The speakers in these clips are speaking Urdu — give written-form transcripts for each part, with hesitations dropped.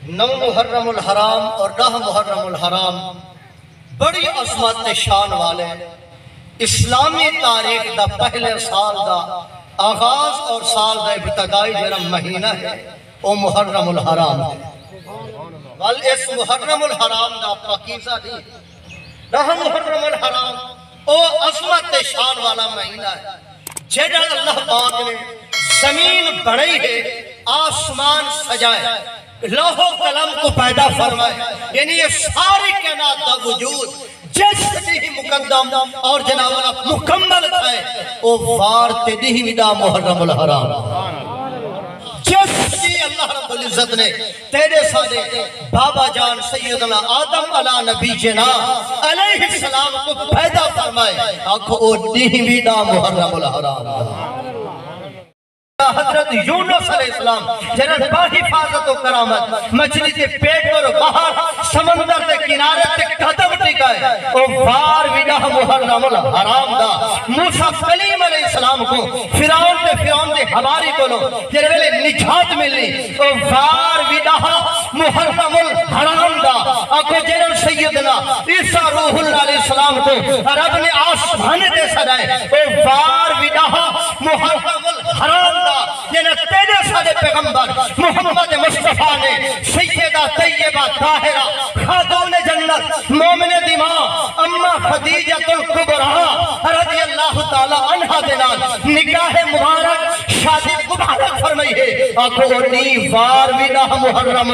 9 محرم الحرام اور 10 محرم الحرام بڑی عظمت شان والے اسلامی تاریخ دا پہلے سال دا آغاز اور سال دا ابتدائی جرا مہینہ ہے وہ محرم الحرام ہے۔ وال اس محرم الحرام دا پاکیزہ دی 10 محرم الحرام وہ عظمت شان والا مہینہ ہے جیڑا اللہ پاک نے زمین بڑھئی ہے، آسمان سجائے، لوح و قلم کو پیدا فرمائے، یعنی یہ ساری کائنات دا وجود جس دی مقدم اور جنابنا مکمل ہے وہ وارتے دی دا محرم الحرام جس دی اللہ رب العزت نے تیرے سادے بابا جان سیدنا آدم علیہ نبی جنا علیہ السلام کو پیدا فرمائے آنکھو او دی دا محرم الحرام حضرت یونس علیہ السلام جنہاں با حفاظت و کرامت مچھلی کے پیٹ پر باہر سمندر کے کنارے تے قدم ٹکائے او وار ویڈا محرم الحرام دا موسیٰ کلیم علیہ السلام کو فرعون دے ہماری کو لو جنہاں ویلے نجات ملی او وار ویڈا محرم الحرام دا آنکھو جنہاں سیدنا عیسیٰ روح اللہ علیہ السلام کو رب نے آسمان دے سجائے او وار ویڈا محرم الحرام دا جنہاں تیرے سادے پیغمبر محمد مصطفیٰ نے سیدہ طیبہ طاہرہ خاتون جنت مومن دیماں اما خدیجۃ الکبریٰ رضی اللہ تعالی عنہ دنال نکاح مبارک شادی مبارک فرمائی ہے آنکھو انی وار ویدہ محرم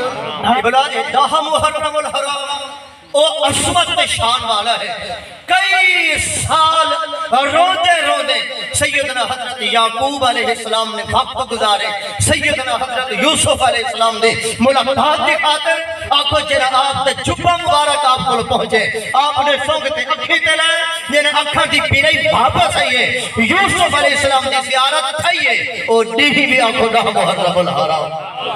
محرم الحرام او عظمت شان والا ہے۔ کئی سال روندے سیدنا حضرت یعقوب علیہ السلام نے وقت گزارے، سیدنا حضرت یوسف علیہ السلام نے ملاقات کی خاطر آنکھو جنہ آپ تے جبہ مبارک آپ کو پہنچے، آپ نے سونگتے اکھی تے لائے جنہ اکھا دی پیرئی واپس آئیے، یوسف علیہ السلام نے زیارت تھائیے اور دیہی بھی آنکھو دا محرم الحرام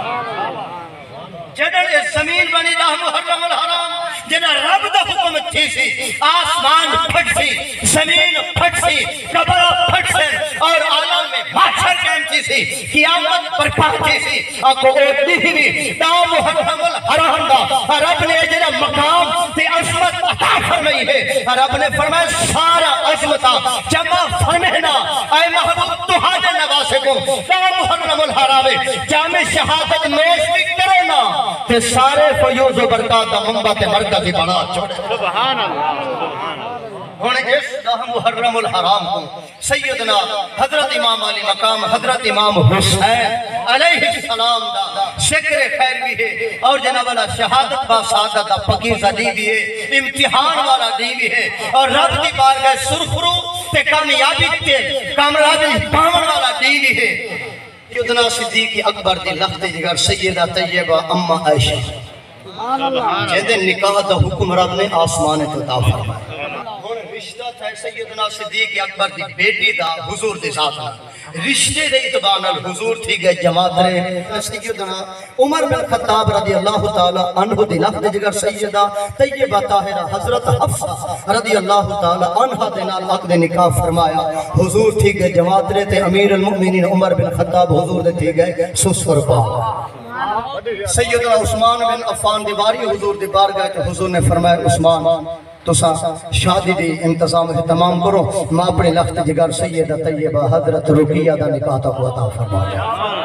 جنہ زمین بنی دا محرم الحرام جنہ رب دا حکم تھی سی آسمان پھٹ سی زمین پھٹ سی قبر پھٹ سی اور عالم میں بادشاہ کہنچی سی قیامت پر پہنچی سی آنکھو دیہی دا محرم الحرام دا رب نے جنہ مقام تے عظمت عطا فرمائی ہے رب نے فرمایا سارا عظمتہ جمع فرمہنا اے محبوب تو حاجہ نواسے کو دا محرم الحرام جامع شہادت نوش بھی کرو نا کہ سارے فیوز و برکات منبت مرکزی بنا چھوڑے سبحان اللہ۔ انہیں اس دہ محرم الحرام کو سیدنا حضرت امام علی مقام حضرت امام حسین علیہ السلام دا شکر خیر بھی ہے اور جناب اللہ شہادت با سعادت دا پکیزہ دی بھی ہے، امتحان والا دی بھی ہے اور رب کی بارگاہ سرخرو تے کامیابی تے کامرابی پاون والا دی بھی ہے۔ سیدنا صدیق اکبر دی لفظ جگر سیدہ طیبہ اما عائشہ جہدے نکاح دا حکم رب نے آسمان عطا فرمایا۔ رشتہ تھا سیدنا صدیق اکبر دی بیٹی دا حضور دے ساتھ رشتے دے اتبان الحضور تھی گئے جماعت رہے سیدنا عمر بن خطاب رضی اللہ تعالی عنہ دی لفظ جگر سیدہ طیبہ طاہرہ حضرت حفصہ رضی اللہ تعالی عنہ دے نال عقد نکاح فرمایا، حضور تھی گئے جماعت رہے تے امیر المؤمنین عمر بن خطاب حضور دے تھی گئے سسفر پا۔ سیدنا عثمان بن عفان دیواری حضور دی بارگاہ تے حضور نے فرمایا عثمان تو شادی دی انتظام اہتمام کرو، ماں اپنے لخت جگر سیدہ طیبہ حضرت رقیہ دا نکاح تک عطا فرمایا۔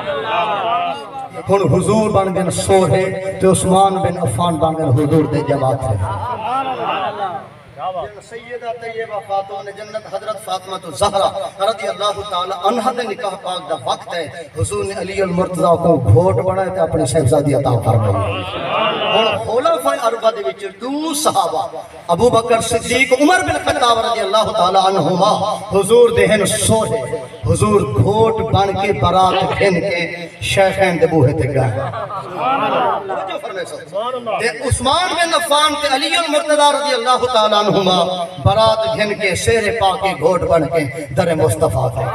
ہن حضور بن گئے سوہے تے عثمان بن عفان بن گئے حضور دے جماعت ہے۔ سیدہ طیبہ خاتون جنت حضرت فاطمہ الزہرا رضی اللہ تعالی عنہ دے نکاح پاک دا وقت ہے، حضور نے علی المرتضیٰ کو گھوٹ بڑھائے تے اپنی صاحبزادی عطا فرمائی۔ اور خلفائے اربعہ دے وچ دو صحابہ ابو بکر صدیق عمر بن خطاب رضی اللہ تعالی عنہما حضور دے ہن سوہے، حضور گھوٹ بن کے برات گھن کے شیخین دے بوہے تے گئے۔ تے عثمان بن عفان تے علی المرتضیٰ رضی اللہ تعالی عنہما برات گھن کے سیر پاکی گھوٹ بن کے در مصطفیٰ تھے۔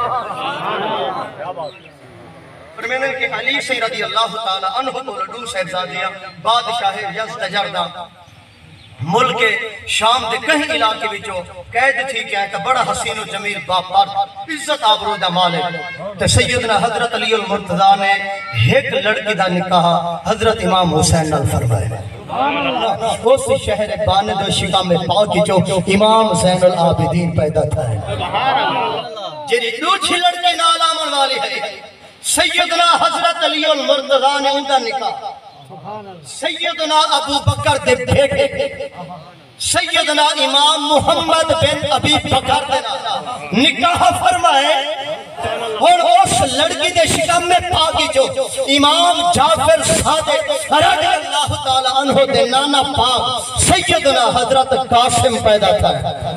فرمینے کہ علی سے رضی اللہ تعالی عنہ کو لڈو صاحبزادیاں بادشاہ یزدجردہ ملک شام دے کہیں علاقے وچوں قید تھی کہ تو بڑا حسین و جمیل باپار عزت آبرو دا مالک تے سیدنا حضرت علی المرتضیٰ نے ایک لڑکی دا نکاح حضرت امام حسین نال فرمایا اس شہر باند و شکام پاک جو امام زین العابدین پیدا تھا ہے جنہی دوچھی لڑکی نال آمن والی ہے سیدنا حضرت علی المرتضیٰ نے ان دا نکاح سیدنا ابو بکر دے بیٹے سیدنا امام محمد بن ابی بکر دے نکاح فرمائے اور اس لڑکی دے شکم میں پاکی جو امام جعفر صادق رضی اللہ تعالیٰ عنہ دے نانا پاک سیدنا حضرت قاسم پیدا تھا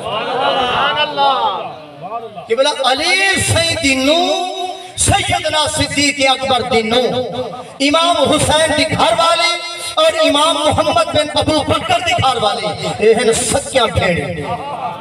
کہ بلا علی سیدی نو سیدنا صدیق اکبر دی نو امام حسین دی گھر والی اور امام محمد بن ابو بکر دی گھر والی یہ سکیاں بھیڑی